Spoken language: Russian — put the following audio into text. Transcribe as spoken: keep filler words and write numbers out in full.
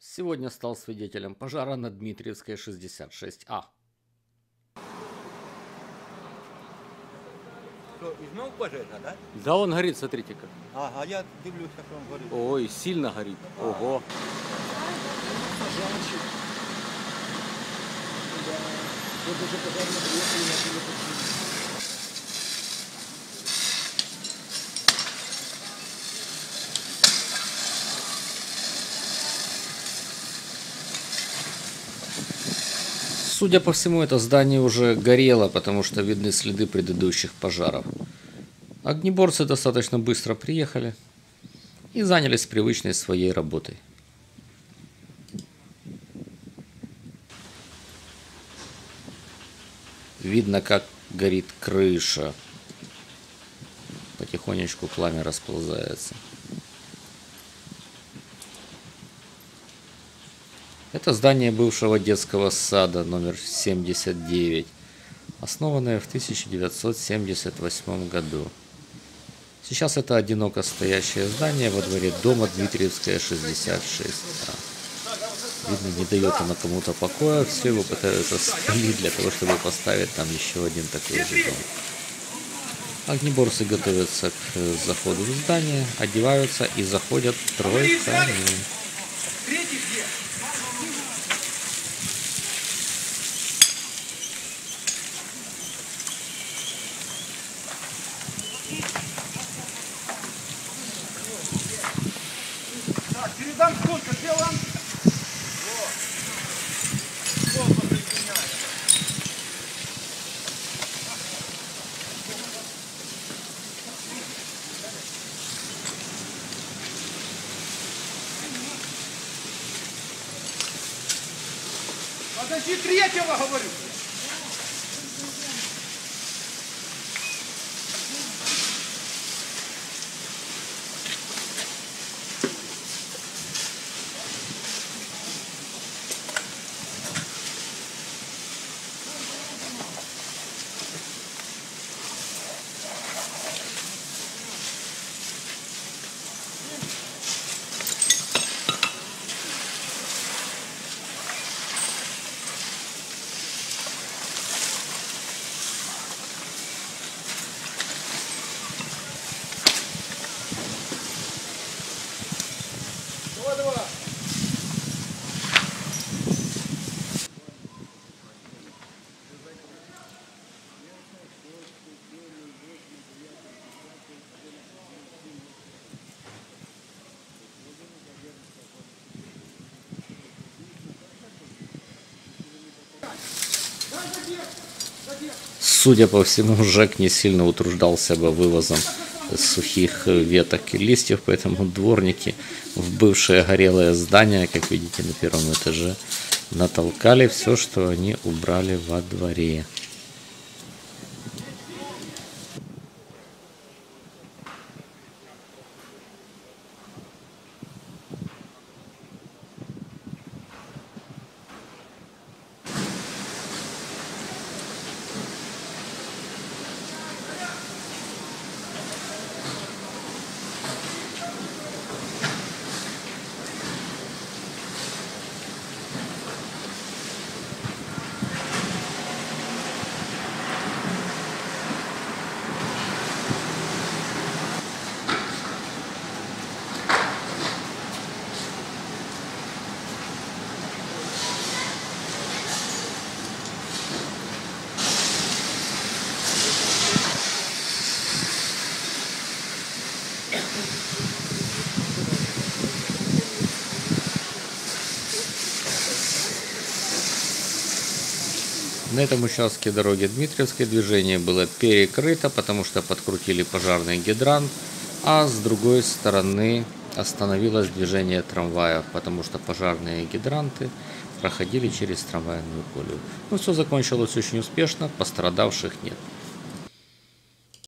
Сегодня стал свидетелем пожара на Дмитриевской шестьдесят шесть А. Що, і знов пожежа, да? Да, он горит, смотрите как. Ага, я дивлюся, що він горить. Ой, сильно горит. Ого. Судя по всему, это здание уже горело, потому что видны следы предыдущих пожаров. Огнеборцы достаточно быстро приехали и занялись привычной своей работой. Видно, как горит крыша. Потихонечку пламя расползается. Это здание бывшего детского сада номер семьдесят девять, основанное в тысяча девятьсот семьдесят восьмом году. Сейчас это одиноко стоящее здание во дворе дома Дмитриевская шестьдесят шесть А. Видно, не дает оно кому-то покоя, все его пытаются спалить для того, чтобы поставить там еще один такой же дом. Огнеборцы готовятся к заходу в здание, одеваются и заходят тройками. Так, передам сколько делом. Подожди, третьего говорю. Давай, давай. Судя по всему, ЖЭК не сильно утруждался бы вывозом сухих веток и листьев, поэтому дворники в бывшее горелое здание, как видите на первом этаже, натолкали все, что они убрали во дворе. На этом участке дороги Дмитриевской движение было перекрыто, потому что подкрутили пожарный гидрант, а с другой стороны остановилось движение трамваев, потому что пожарные гидранты проходили через трамвайную колею. Но все закончилось очень успешно, пострадавших нет.